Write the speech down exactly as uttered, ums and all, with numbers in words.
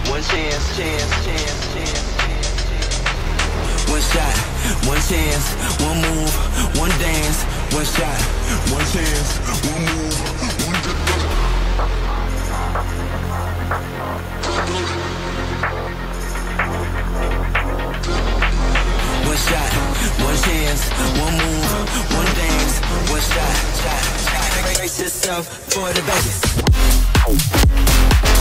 one chance, chance, chance, chance, chance. One shot, one chance, one move, one dance. One shot, one chance, one move, one dance. One shot, one chance, one move, one dance. One shot, shot, shot. Brace yourself for the Vegas.